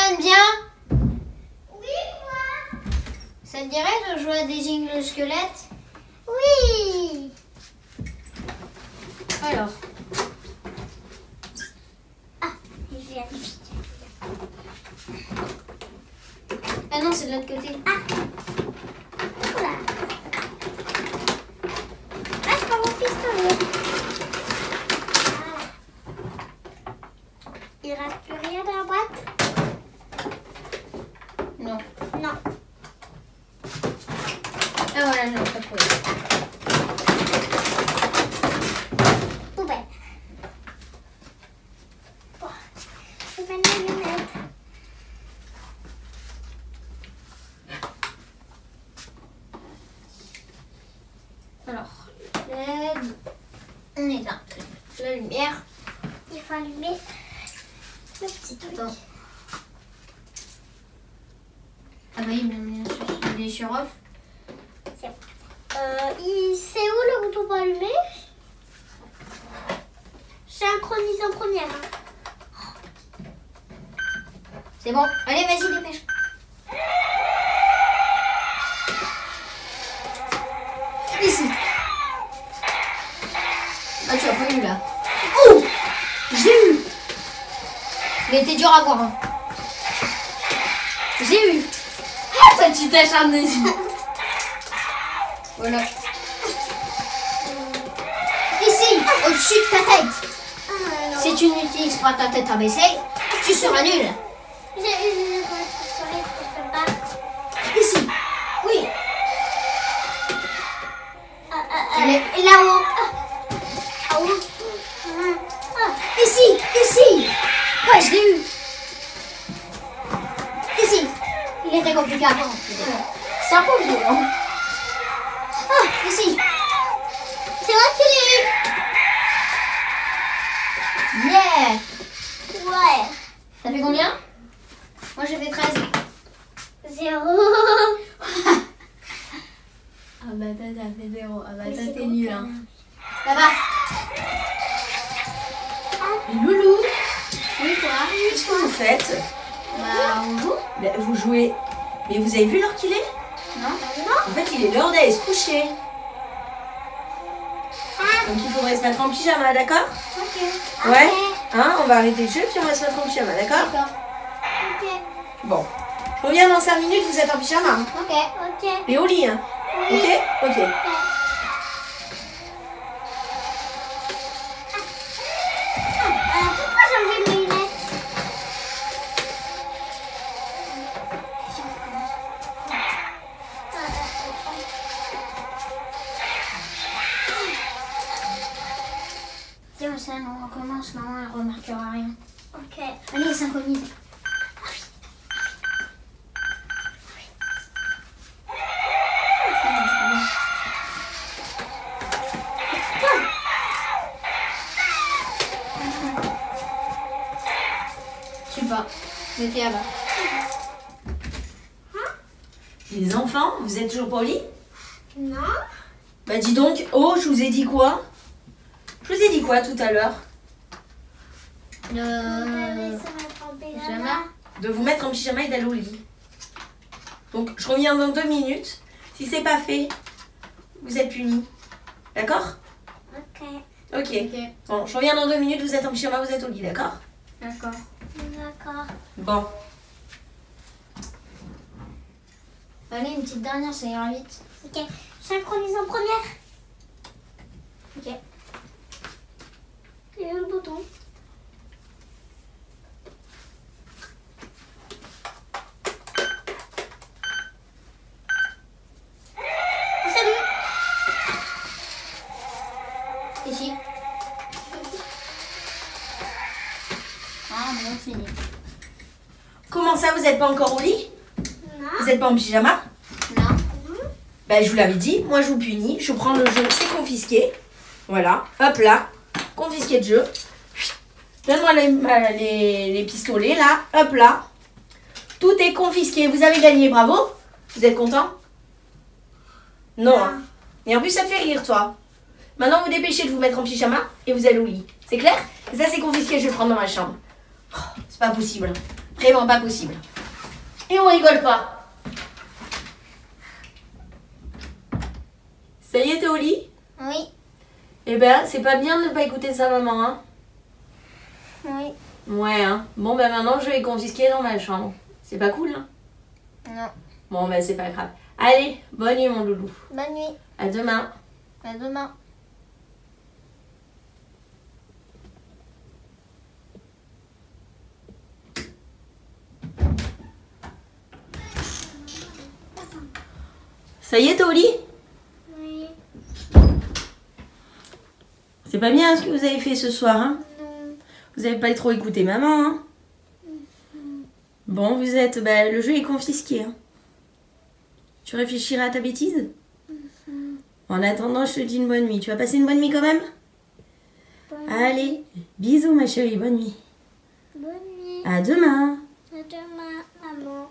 t'entraînes bien? Oui, quoi? Ça te dirait de jouer à des ingles squelettes? Oui. Alors. Ah, je vérifie. Ah non, c'est de l'autre côté. Ah. Oula. Ah, je prends mon pistolet. Ah. Il reste plus rien dans la boîte? Non. Non. Ah voilà, je l'ai trouvé. Poubelle. Bon, je vais mettre mes lunettes. Alors, LED. On éteint la lumière. Il faut allumer le petit truc. Attends. Ah bah oui, il est sur off. C'est bon. C'est où le bouton pour allumer? Synchronise en première. Hein. C'est bon. Allez, vas-y, dépêche. Ici. Ah, tu as pas eu là. Oh, j'ai eu. Il était dur à voir. Hein. J'ai eu. Ah, toi, tu t'acharnes dessus. Voilà. Ici, au-dessus de ta tête. Ah, Si tu n'utilises pas ta tête à baisser, tu seras nul. J'ai pas. Ici. Oui. Et là-haut. là-haut. Ici. Ici. Ouais, je l'ai eu. Ici. Il était compliqué avant. C'est un peu violent. Ah, ici. C'est vrai que j'ai eu. Yeah. Ouais. Ça fait combien? Moi, j'ai fait 13. 0. Ah bah t'as fait 0. Ah bah Mais c'est t'es bon, nul. quand Hein. même. Là-bas. Loulou, Oui, quoi? qu'est-ce que vous faites? Bah, on joue. Ben, vous jouez. Mais vous avez vu l'heure qu'il est? Non? En fait, il est l'heure d'aller se coucher. Donc il faudrait se mettre en pyjama, d'accord? Ok. Ouais. Hein, on va arrêter le jeu puis on va se mettre en pyjama, d'accord? D'accord. Ok. Bon. Je reviens dans 5 minutes, vous êtes en pyjama. Hein. Ok. Ok. Et au lit, hein? Ok? Ok. Pourquoi j'ai enlevé mes lunettes? Tiens, ça, on recommence. Non, elle remarquera rien. Ok. Allez, synchronise. Je sais pas. Mettez là-bas. Les enfants, vous êtes toujours pas au lit? Non. Bah dis donc, oh, je vous ai dit quoi? Je vous ai dit quoi tout à l'heure? On allait se mettre en pyjama. De vous mettre en pyjama et d'aller au lit. Donc je reviens dans 2 minutes. Si c'est pas fait, vous êtes punis. D'accord? Ok. Ok. Ok. Bon, je reviens dans 2 minutes, vous êtes en pyjama, vous êtes au lit, d'accord? D'accord. D'accord. Bon. Allez, une petite dernière, ça ira vite. Ok. Synchronise en première. Ok. Et le bouton. C'est bon. Ici. Ah, mais c'est fini. Comment ça, vous n'êtes pas encore au lit? Non. Vous n'êtes pas en pyjama? Non. Ben, je vous l'avais dit, moi je vous punis. Je prends le jeu, c'est confisqué. Voilà, hop là. Confisqué de jeu. Donne-moi les pistolets là, hop là. Tout est confisqué. Vous avez gagné, bravo. Vous êtes content? Non. Hein. Et en plus, ça te fait rire, toi. Maintenant, vous dépêchez de vous mettre en pyjama et vous allez au lit. C'est clair? Et ça, c'est confisqué, je vais le prendre dans ma chambre. Oh, c'est pas possible. Vraiment pas possible. Et on rigole pas. Ça y est, t'es au lit? Oui. Eh ben, c'est pas bien de ne pas écouter sa maman, hein? Oui. Ouais, hein. Bon, ben maintenant, je vais confisquer dans ma chambre. C'est pas cool, hein? Non. Bon, ben c'est pas grave. Allez, bonne nuit, mon loulou. Bonne nuit. À demain. À demain. Ça y est, t'es au lit? Oui. C'est pas bien ce que vous avez fait ce soir, hein? Non. Vous avez pas trop écouté maman, hein? Bon, vous êtes... Ben, le jeu est confisqué, hein? Tu réfléchiras à ta bêtise? En attendant, je te dis une bonne nuit. Tu vas passer une bonne nuit quand même? Allez, bisous ma chérie, bonne nuit. Bonne nuit. À demain. À demain, maman.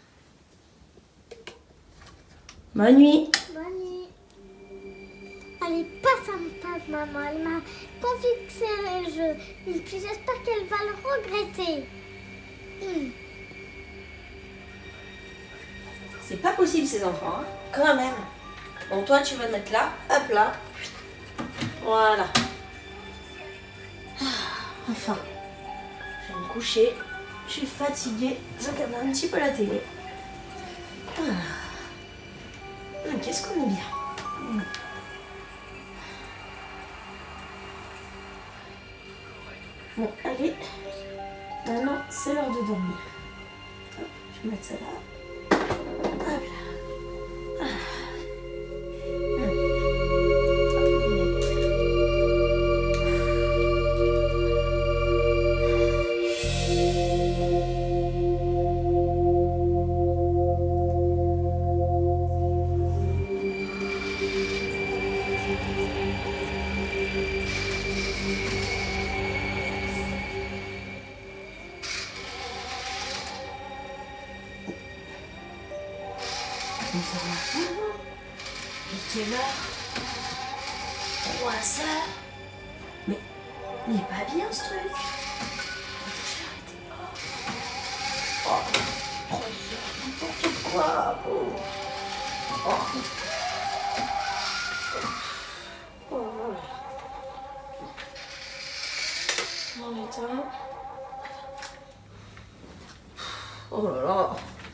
Bonne nuit. Bonne nuit. Elle est pas sympa, maman. Elle m'a confisqué le jeu. Et puis j'espère qu'elle va le regretter. C'est pas possible ces enfants, hein? Quand même. Bon, toi tu vas te mettre là, hop là. Voilà. Enfin, je vais me coucher. Je suis fatiguée. Je regarde un petit peu la télé. Qu'est-ce qu'on est bien. Bon, allez. Maintenant, c'est l'heure de dormir. Hop, je vais mettre ça là. Hop là. Quelle heure? 3 heures. Mais il est pas bien ce truc. Oh, 3 heures, n'importe quoi. Oh. Non mais toi. Oh là là.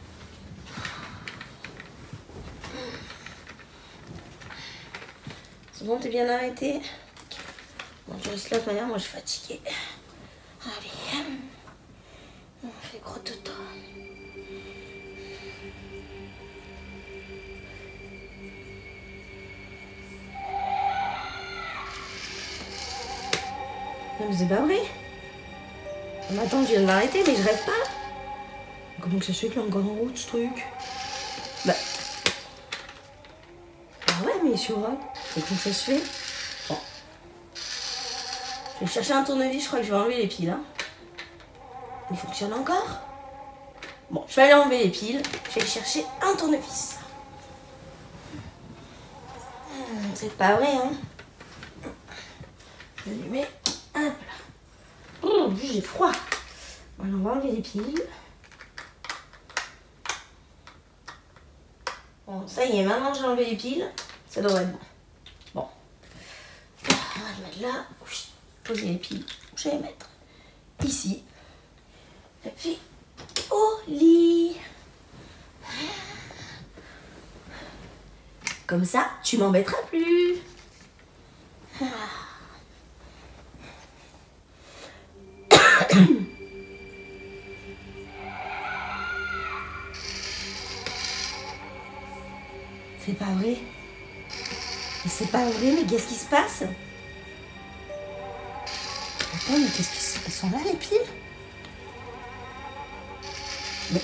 C'est bon, t'es bien arrêté? Bon, je reste là de manière, moi je suis fatiguée. Allez, on fait gros toto. Non mais c'est pas vrai. Mais attends, je viens de m'arrêter, mais je rêve pas. Comment que ça se fait qu'il est encore en route ce truc? Bah. Ah ouais, mais sur rock. Et comment ça se fait? Bon. Je vais chercher un tournevis, je crois que je vais enlever les piles. Hein. Il fonctionne encore? Bon, je vais aller enlever les piles. Je vais chercher un tournevis. C'est pas vrai, hein? Je lui mets. Hop là. Oh, j'ai froid. Alors, on va enlever les piles. Bon, ça y est, maintenant j'ai enlevé les piles. Ça devrait être bon. Bon. On va le mettre là. Poser les piles. Je vais les mettre ici. Et puis, au lit. Comme ça, tu m'embêteras plus. C'est pas vrai. Mais c'est pas vrai, mais qu'est-ce qui se passe? Attends, mais qu'est-ce qui se passe? Elles sont là, les piles? Mais...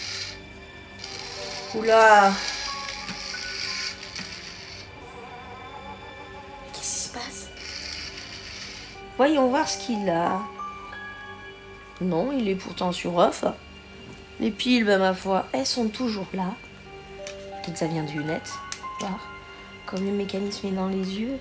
Oula! Qu'est-ce qui se passe? Voyons voir ce qu'il a. Non, il est pourtant sur off. Les piles, ben, ma foi, elles sont toujours là. Peut-être que ça vient du net. Voir. Comme le mécanisme est dans les yeux.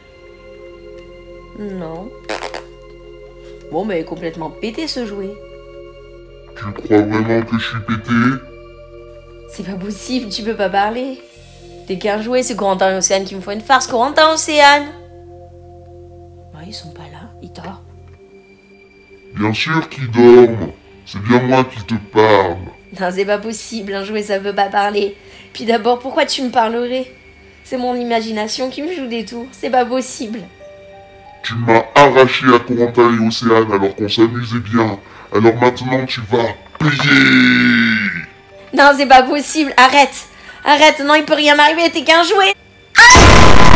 Non. Bon, mais complètement pété ce jouet. Tu crois vraiment que je suis pété? C'est pas possible, tu peux pas parler. T'es qu'un jouet, c'est Corentin et Océane qui me font une farce. Corentin, Océane. Ouais, ils sont pas là, ils dorment. Bien sûr qu'ils dorment. C'est bien moi qui te parle. Non, c'est pas possible, un jouet ça peut pas parler. Puis d'abord, pourquoi tu me parlerais? C'est mon imagination qui me joue des tours, c'est pas possible. Tu m'as arraché à Corentin et Océane alors qu'on s'amusait bien. Alors maintenant tu vas payer. Non, c'est pas possible, arrête. Arrête, non, il peut rien m'arriver, t'es qu'un jouet. Ah!